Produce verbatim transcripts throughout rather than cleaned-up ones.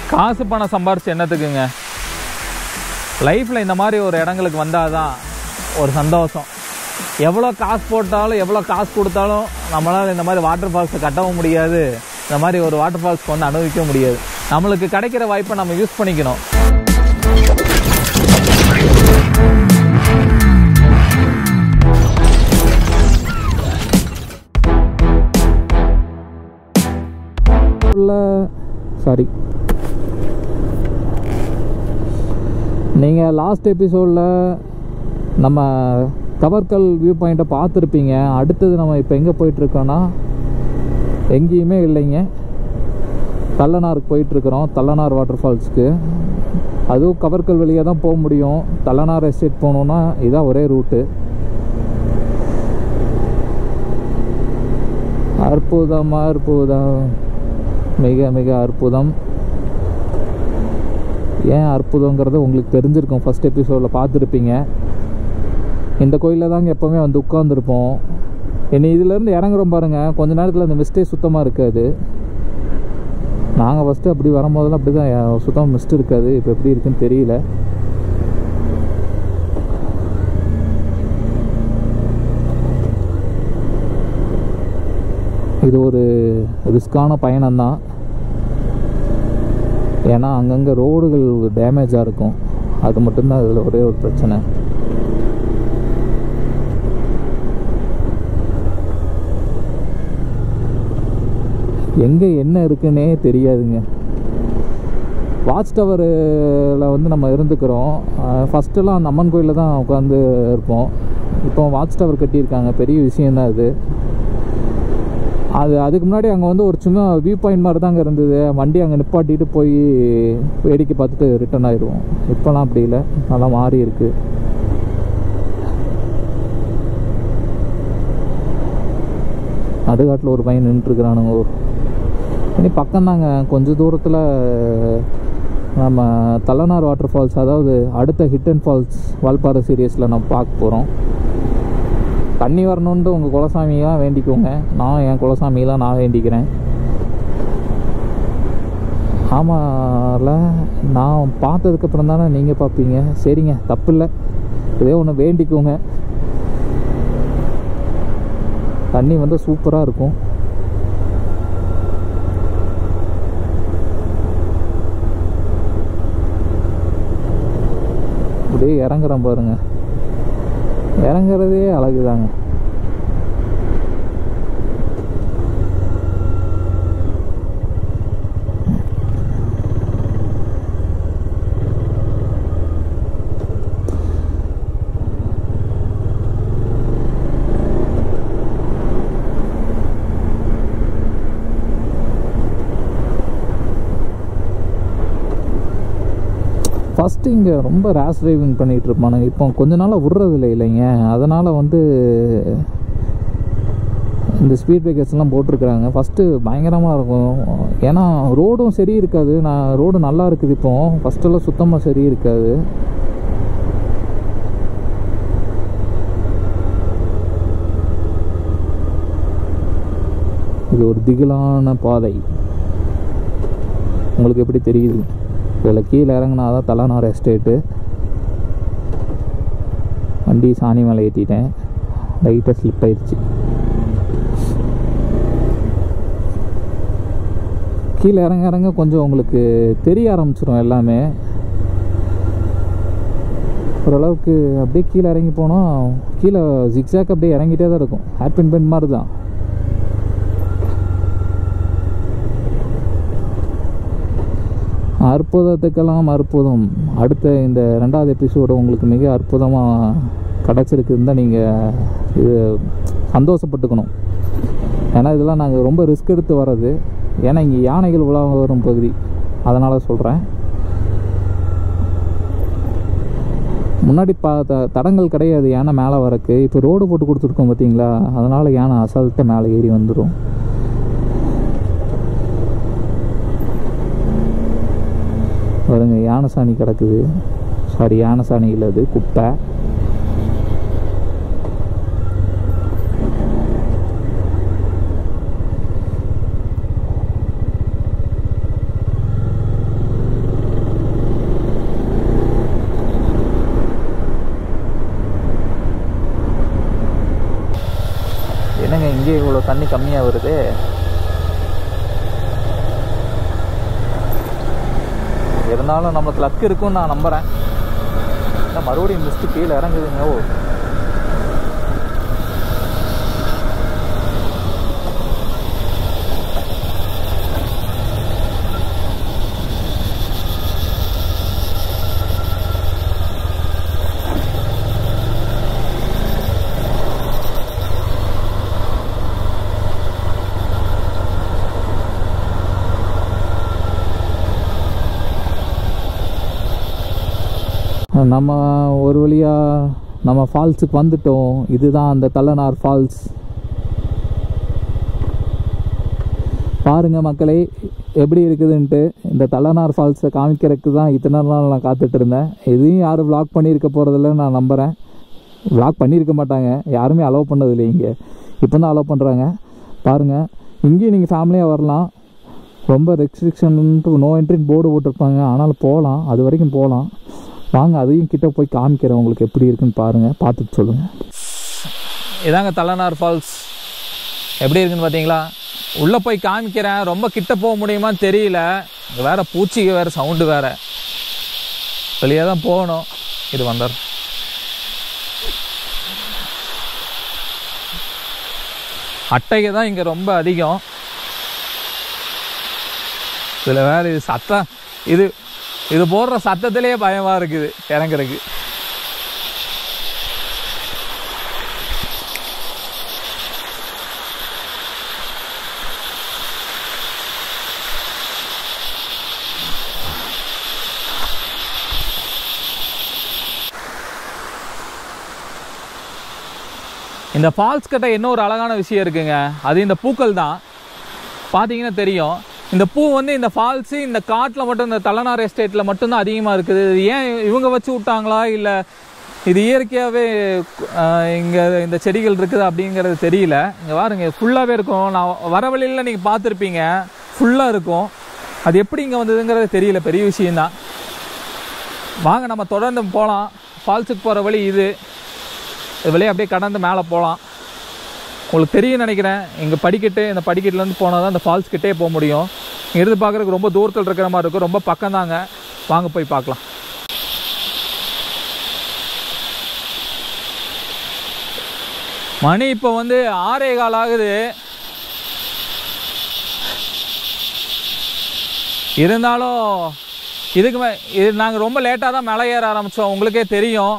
காசு பணம் சம்பாரிச்சு என்னத்துக்குங்க? லைஃப்பில் இந்த மாதிரி ஒரு இடங்களுக்கு வந்தால் தான் ஒரு சந்தோஷம். எவ்வளோ காசு போட்டாலும் எவ்வளோ காசு கொடுத்தாலும் நம்மளால் இந்த மாதிரி வாட்டர் ஃபால்ஸை கட்டவும் முடியாது, இந்த மாதிரி ஒரு வாட்டர் ஃபால்ஸ்க்கு வந்து அனுபவிக்க முடியாது. நம்மளுக்கு கிடைக்கிற வாய்ப்பை நம்ம யூஸ் பண்ணிக்கணும். சாரி, நீங்கள் லாஸ்ட் எபிசோடில் நம்ம கவர்கல் வியூ பாயிண்ட்டை பார்த்துருப்பீங்க. அடுத்தது நம்ம இப்போ எங்கே போயிட்டுருக்கோன்னா எங்கேயுமே இல்லைங்க, தல்லனாருக்கு போயிட்டுருக்குறோம். தல்லனார் வாட்டர் ஃபால்ஸுக்கு. அதுவும் கவர்கல் வழியாக தான் போக முடியும். தல்லனார் எஸ்டேட் போகணுன்னா இதுதான் ஒரே ரூட்டு. அற்புதம் அற்புதம், மிக மிக அற்புதம். ஏன் அற்புதங்கிறது உங்களுக்கு தெரிஞ்சிருக்கும், ஃபஸ்ட் எபிசோடில் பார்த்துருப்பீங்க. இந்த கோயிலில் தாங்க எப்போவுமே வந்து உட்காந்துருப்போம். இனி இதிலேருந்து இறங்குறோம் பாருங்கள், கொஞ்ச நேரத்தில் அந்த மிஸ்டே சுத்தமாக இருக்காது. நாங்கள் ஃபஸ்ட்டு அப்படி வரும்போதெல்லாம் அப்படி தான் சுத்தமாக மிஸ்ட் இருக்காது. இப்போ எப்படி இருக்குன்னு தெரியல. இது ஒரு ரிஸ்கான பயணம்தான். ஏன்னா அங்கங்கே ரோடுகள் டேமேஜாக இருக்கும். அது மட்டும்தான் இதில் ஒரே ஒரு பிரச்சனை. எங்கே என்ன இருக்குன்னே தெரியாதுங்க. வாட்ச் டவரில் வந்து நம்ம இருந்துக்கிறோம். ஃபஸ்ட்டெல்லாம் அந்த அம்மன் கோயிலில் தான் உட்காந்து இருப்போம். இப்போ வாட்ச் டவர் கட்டியிருக்காங்க, பெரிய விஷயந்தான் அது. அது அதுக்கு முன்னாடி அங்கே வந்து ஒரு சின்ன வியூ பாயிண்ட் மாதிரி தாங்க இருந்தது. வண்டி அங்கே நிப்பாட்டிட்டு போய் வேடிக்கை பார்த்துட்டு ரிட்டர்ன் ஆயிடுவோம். இப்போலாம் அப்படி இல்லை, நல்லா மாறி இருக்கு. நடுகாட்டில் ஒரு பையன் நின்றுருக்குறானுங்க. இனி பக்கம்தாங்க, கொஞ்சம் தூரத்தில் நம்ம தல்லனார் வாட்டர் ஃபால்ஸ், அதாவது அடுத்த ஹிட் அண்ட் ஃபால்ஸ் வால்பாறை சீரியஸில் நம்ம பார்க்க போகிறோம். தண்ணி வரணுன்ட்டு உங்கள் குலசாமியெலாம் வேண்டிக்கோங்க. நான் என் குலசாமியெலாம் நான் வேண்டிக்கிறேன். ஆமாம்ல, நான் பார்த்ததுக்கப்புறம் தானே நீங்கள் பார்ப்பீங்க. சரிங்க, தப்பு இல்லை, இதே ஒன்று வேண்டிக்கோங்க. தண்ணி வந்து சூப்பராக இருக்கும். அப்படியே இறங்குறேன் பாருங்க, இறங்குறதே அழகுதாங்க. ஃபஸ்ட்டு இங்கே ரொம்ப ரேஷ் டிரைவிங் பண்ணிகிட்டு இருப்பானுங்க. இப்போ கொஞ்ச நாளாக விட்றதில்லை இல்லைங்க. அதனால் வந்து இந்த ஸ்பீட் பிரேக்கர்ஸ்லாம் போட்டிருக்குறாங்க. ஃபஸ்ட்டு பயங்கரமாக இருக்கும். ஏன்னா ரோடும் சரி இருக்காது. நான் ரோடு நல்லா இருக்குது இப்போ, ஃபஸ்ட்டெல்லாம் சுத்தமாக சரி இருக்காது. இது ஒரு திகிலான பாதை. உங்களுக்கு எப்படி தெரியுது? இதில் கீழே இறங்கினா தான் தலனார் எஸ்டேட்டு. வண்டி சாணி மேலே ஏற்றிட்டேன், லைட்டாக ஸ்லிப் ஆயிடுச்சு. கீழே இறங்க இறங்க கொஞ்சம் உங்களுக்கு தெரிய ஆரம்பிச்சிடும் எல்லாமே. ஓரளவுக்கு அப்படியே கீழே இறங்கி போனால் கீழே ஜிக்ஸாக் அப்படியே இறங்கிட்டே தான் இருக்கும். ஹேப்பின் பென் மாதிரி தான். அற்புதத்துக்கெல்லாம் அற்புதம். அடுத்த இந்த ரெண்டாவது எபிசோடு உங்களுக்கு மிக அற்புதமாக கிடச்சிருக்குன்னு தான் நீங்கள் இது சந்தோஷப்பட்டுக்கணும். ஏன்னா இதெல்லாம் நாங்கள் ரொம்ப ரிஸ்க் எடுத்து வர்றது. ஏன்னா இங்கே யானைகள் உலா வரும் பகுதி, அதனால் சொல்கிறேன். முன்னாடி பா த தடங்கள் கிடையாது யானை மேலே வரக்கு. இப்போ ரோடு போட்டு கொடுத்துருக்கோம் பார்த்தீங்களா, அதனால் யானை அசால்ட்டாக மேலே ஏறி வந்துடும். பாருங்க, யானை சாணி கிடக்குது. சாரி, யானை சாணி இல்லை, அது குப்பை. இங்கே இவ்வளோ தண்ணி கம்மியாக வருது. இருந்தாலும் நம்மளுக்கு லக் இருக்குன்னு நான் நம்புகிறேன். இல்லை மறுபடியும் மிஸ்ட்டு கீழே இறங்குதுங்க. ஓ நம்ம ஒரு வழியாக நம்ம ஃபால்ஸுக்கு வந்துட்டோம். இதுதான் அந்த தலனார் ஃபால்ஸ். பாருங்கள் மக்களே எப்படி இருக்குதுன்ட்டு. இந்த தலனார் ஃபால்ஸை காமிக்கிறதுக்கு தான் இத்தனை நாள் நான் காத்துட்டு இருந்தேன். எதையும் யாரும் விளாக் பண்ணியிருக்க போகிறதில்ல நான் நம்புகிறேன். விளாக் பண்ணியிருக்க மாட்டாங்க, யாருமே அலோவ் பண்ணதில்லை. இங்கே இப்போ தான் அலோவ் பண்ணுறாங்க. பாருங்கள் இங்கேயும் நீங்கள் ஃபேமிலியாக வரலாம். ரொம்ப ரெஸ்ட்ரிக்ஷன்ட்டு நோ என்ட்ரின்னு போர்டு போட்டிருப்பாங்க, ஆனாலும் போகலாம், அது வரைக்கும் போகலாம். வாங்க அதையும் கிட்ட போய் காமிக்கிறேன் உங்களுக்கு எப்படி இருக்குன்னு பாருங்கள், பார்த்துட்டு சொல்லுங்கள். இதாங்க தலனார் ஃபால்ஸ். எப்படி இருக்குன்னு பார்த்தீங்களா? உள்ளே போய் காமிக்கிறேன். ரொம்ப கிட்ட போக முடியுமான்னு தெரியல. இங்கே வேறு பூச்சிக்கு வேறு சவுண்டு வேறு. வெளியே தான் போகணும். இது வந்தார். அட்டைக்கு தான் இங்கே ரொம்ப அதிகம். இதில் வேறு இது சத்தம், இது இது போடுற சத்தத்திலே பயமாக இருக்குது இறங்குறதுக்கு. இந்த ஃபால்ஸ் கிட்ட இன்னொரு அழகான விஷயம் இருக்குங்க. அது இந்த பூக்கள் தான். பார்த்தீங்கன்னா தெரியும். இந்த பூ வந்து இந்த ஃபால்ஸு இந்த காட்டில் மட்டும், இந்த தலனார் எஸ்டேட்டில் மட்டும்தான் அதிகமாக இருக்குது. ஏன் இவங்க வச்சு விட்டாங்களா இல்லை இது இயற்கையாகவே இங்கே இந்த செடிகள் இருக்குது அப்படிங்கிறது தெரியல. இங்கே பாருங்க ஃபுல்லாகவே இருக்கும். நான் வர வழியில் நீங்கள் பார்த்துருப்பீங்க, ஃபுல்லாக இருக்கும். அது எப்படி இங்கே வந்ததுங்கிறது தெரியல. பெரிய விஷயந்தான். வாங்க நம்ம தொடர்ந்து போகலாம். ஃபால்ஸுக்கு போகிற வழி இது. இது வழியாக அப்படியே கடந்து மேலே போகலாம். உங்களுக்கு தெரியும் நினைக்கிறேன். இங்கே படிக்கட்டு, இந்த படிக்கட்டுலேருந்து போனால் தான் இந்த ஃபால்ஸ் கிட்டே போக முடியும். இங்கே இருந்து பார்க்குறதுக்கு ரொம்ப தூரத்தில் இருக்கிற மாதிரி இருக்கும். ரொம்ப பக்கம் தாங்க. வாங்க போய் பார்க்கலாம். மணி இப்போ வந்து ஆறே கால் ஆகுது. இருந்தாலும் இதுக்கு மே இது நாங்கள் ரொம்ப லேட்டாக தான் மலை ஏற ஆரம்பித்தோம், உங்களுக்கே தெரியும்.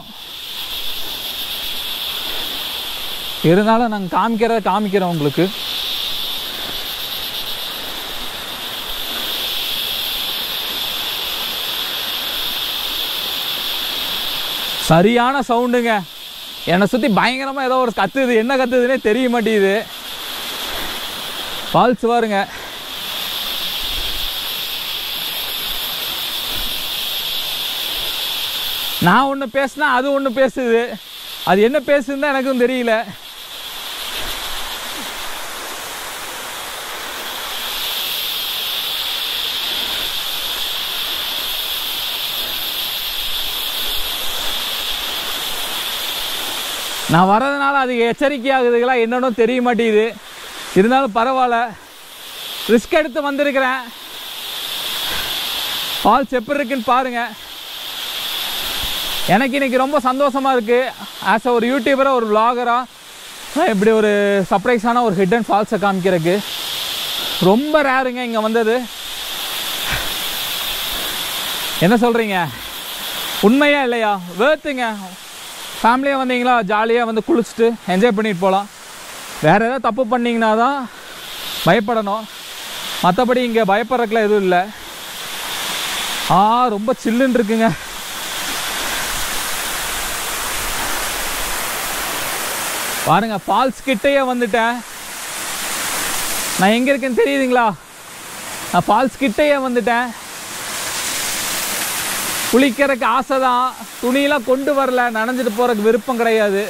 இருந்தாலும் நாங்கள் காமிக்கிறத காமிக்கிறோம் உங்களுக்கு. சரியான சவுண்டுங்க. என்னை சுற்றி பயங்கரமாக ஏதோ ஒரு கத்துது. என்ன கத்துதுன்னே தெரிய மாட்டேங்குது. ஃபால்ஸ் பாருங்க. நான் ஒன்று பேசினா அது ஒன்று பேசுது. அது என்ன பேசுதுன்னு தான் எனக்கும் தெரியல. நான் வர்றதுனால அது எச்சரிக்கையாகுதுங்களா என்னன்னு தெரிய மாட்டேங்குது. இருந்தாலும் பரவாயில்ல, ரிஸ்க் எடுத்து வந்திருக்கிறேன். ஃபால்ஸ் எப்படி இருக்குன்னு பாருங்கள். எனக்கு இன்றைக்கி ரொம்ப சந்தோஷமாக இருக்குது. ஆஸ் அ ஒரு யூடியூபராக, ஒரு விளாகராக இப்படி ஒரு சர்ப்ரைஸான ஒரு ஹிடன் ஃபால்ஸை காமிக்கிறதுக்கு ரொம்ப ரேருங்க இங்கே வந்தது. என்ன சொல்கிறீங்க? உண்மையா இல்லையா? வேர்த்துங்க. ஃபேமிலியாக வந்தீங்களா, ஜாலியாக வந்து குளிச்சுட்டு என்ஜாய் பண்ணிட்டு போகலாம். வேறு ஏதாவது தப்பு பண்ணிங்கன்னா தான் பயப்படணும். மற்றபடி இங்கே பயப்படுறதுக்குலாம் எதுவும் இல்லை. ஆ ரொம்ப சில்லுன்னு இருக்குங்க. பாருங்க, ஃபால்ஸ் கிட்டேயே வந்துட்டேன். நான் எங்கே இருக்கேன்னு தெரியுதுங்களா? நான் ஃபால்ஸ் கிட்டேயே வந்துட்டேன். குளிக்கிறதுக்கு ஆசை தான், துணியெல்லாம் கொண்டு வரல, நனைஞ்சிட்டு போகிறதுக்கு விருப்பம் கிடையாது.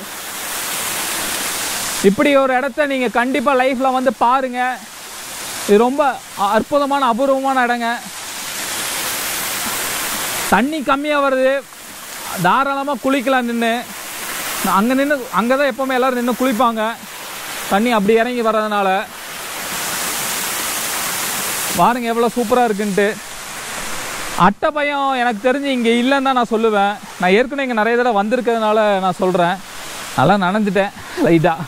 இப்படி ஒரு இடத்த நீங்கள் கண்டிப்பாக லைஃப்பில் வந்து பாருங்கள். இது ரொம்ப அற்புதமான அபூர்வமான இடங்க. தண்ணி கம்மியாக வருது, தாராளமாக குளிக்கலாம் நின்று. அங்கே நின்று அங்கே தான் எப்போவுமே எல்லோரும் நின்று குளிப்பாங்க. தண்ணி அப்படி இறங்கி வர்றதுனால பாருங்க எவ்வளோ சூப்பராக இருக்குன்ட்டு. அட்டை பயம் எனக்கு தெரிஞ்சு இங்கே இல்லைன்னு தான் நான் சொல்லுவேன். நான் ஏற்கனவே இங்கே நிறைய தடவை வந்திருக்கிறதுனால நான் சொல்கிறேன். நல்லா நனைஞ்சிட்டேன் லைட்டாக.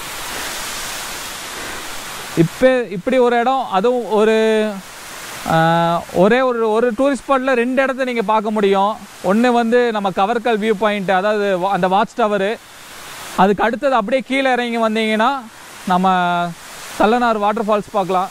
இப்போ இப்படி ஒரு இடம், அதுவும் ஒரு ஒரே ஒரு ஒரு டூரிஸ்ட் ஸ்பாட்டில் ரெண்டு இடத்த நீங்கள் பார்க்க முடியும். ஒன்று வந்து நம்ம கவர்கல் வியூ பாயிண்ட், அதாவது அந்த வாட்ச் டவரு. அதுக்கு அடுத்தது அப்படியே கீழே இறங்கி வந்தீங்கன்னா நம்ம தலனார் வாட்டர் ஃபால்ஸ் பார்க்கலாம்.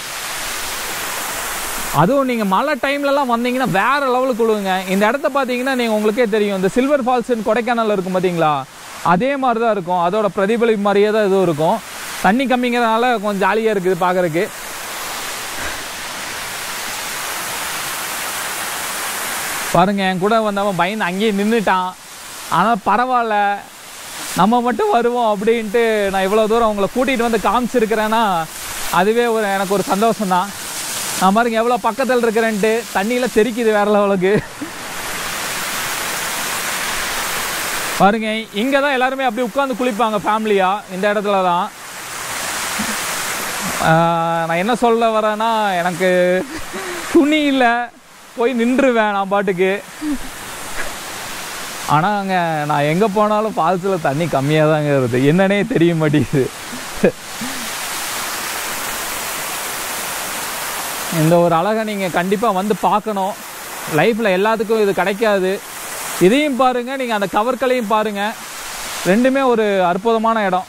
அதுவும் நீங்கள் மழை டைம்லலாம் வந்தீங்கன்னா வேறு லெவலுக்கு விழுவுங்க. இந்த இடத்த பார்த்தீங்கன்னா நீங்கள் உங்களுக்கே தெரியும், இந்த சில்வர் ஃபால்ஸ்ன்னு கொடைக்கானல் இருக்கும் பார்த்தீங்களா, அதே மாதிரி தான் இருக்கும். அதோட பிரதிபலிப்பு மாதிரியே தான் இதுவும் இருக்கும். தண்ணி கம்மிங்கிறதுனால கொஞ்சம் ஜாலியாக இருக்குது பார்க்குறதுக்கு. பாருங்கள், என் கூட வந்தவன் பயந்து அங்கேயே நின்றுட்டான். ஆனால் பரவாயில்ல, நம்ம மட்டும் வருவோம் அப்படின்ட்டு நான் இவ்வளோ தூரம் அவங்கள கூட்டிகிட்டு வந்து காமிச்சிருக்கிறேன்னா அதுவே ஒரு எனக்கு ஒரு சந்தோஷம்தான். நான் பாருங்க எவ்வளோ பக்கத்தில் இருக்கிறேன்ட்டு தண்ணியில் தெரிக்குது வேற லெவலுக்கு. பாருங்க, இங்கே தான் எல்லாருமே அப்படி உட்காந்து குளிப்பாங்க ஃபேமிலியாக. இந்த இடத்துல தான் நான் என்ன சொல்ல வரேன்னா, எனக்கு துணி இல்லை, போய் நின்றுவேன் நான் பாட்டுக்கு. ஆனால் அங்கே நான் எங்கே போனாலும் ஃபால்ஸில் தண்ணி கம்மியாக தாங்க இருக்குது. என்னன்னே தெரிய மாட்டேங்குது. இந்த ஒரு அழகை நீங்கள் கண்டிப்பாக வந்து பார்க்கணும். லைஃப்பில் எல்லாத்துக்கும் இது கிடைக்காது. இதையும் பாருங்கள், நீங்கள் அந்த கவர்கலையும் பாருங்கள். ரெண்டுமே ஒரு அற்புதமான இடம்.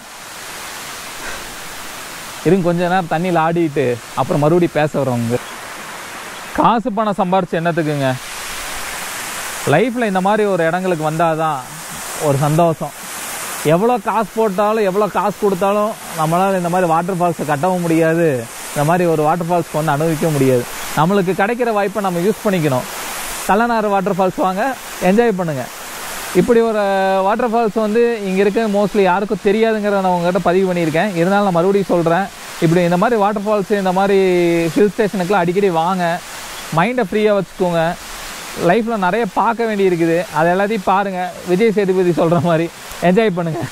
இருங்க கொஞ்ச நேரம் தண்ணியில் ஆடிட்டு அப்புறம் மறுபடியும் பேச வரவங்க. காசு பணம் சம்பாரிச்சு என்னத்துக்குங்க? லைஃப்பில் இந்த மாதிரி ஒரு இடங்களுக்கு வந்தால் தான் ஒரு சந்தோஷம். எவ்வளோ காசு போட்டாலும் எவ்வளோ காசு கொடுத்தாலும் நம்மளால் இந்த மாதிரி வாட்டர் ஃபால்ஸை கட்டவும் முடியாது, இந்த மாதிரி ஒரு வாட்டர் ஃபால்ஸ்க்கு வந்து அனுபவிக்க முடியாது. நம்மளுக்கு கிடைக்கிற வாய்ப்பை நம்ம யூஸ் பண்ணிக்கணும். தலனார் வாட்டர் ஃபால்ஸ் வாங்க, என்ஜாய் பண்ணுங்கள். இப்படி ஒரு வாட்டர் ஃபால்ஸ் வந்து இங்கே இருக்க மோஸ்ட்லி யாருக்கும் தெரியாதுங்கிறத நான் உங்கள்கிட்ட பதிவு பண்ணியிருக்கேன். இருந்தாலும் நான் மறுபடியும் சொல்கிறேன், இப்படி இந்த மாதிரி வாட்டர் ஃபால்ஸு, இந்த மாதிரி ஹில் ஸ்டேஷனுக்குலாம் அடிக்கடி வாங்க. மைண்டை ஃப்ரீயாக வச்சுக்கோங்க. லைஃப்பில் நிறைய பார்க்க வேண்டி இருக்குது, அது எல்லாத்தையும் பாருங்கள். விஜய் சேதுபதி சொல்கிற மாதிரி என்ஜாய் பண்ணுங்கள்.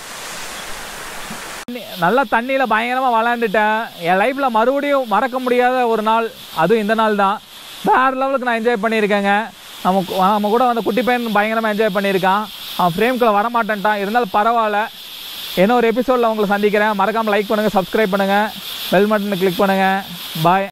நல்லா தண்ணியில் பயங்கரமாக விளாண்டுட்டேன். என் லைஃப்பில் மறுபடியும் மறக்க முடியாத ஒரு நாள், அதுவும் இந்த நாள் தான். வேறு லெவலுக்கு நான் என்ஜாய் பண்ணியிருக்கேங்க. நம்ம நம்ம கூட வந்து குட்டி பையன் பயங்கரமாக என்ஜாய் பண்ணியிருக்கான். அவன் ஃப்ரேம்குள்ளே வரமாட்டேன்ட்டான். இருந்தாலும் பரவாயில்ல. இன்னொரு எபிசோடில் உங்களை சந்திக்கிறேன். மறக்காமல் லைக் பண்ணுங்கள், சப்ஸ்கிரைப் பண்ணுங்கள், பெல் பட்டனை கிளிக் பண்ணுங்கள். பாய்.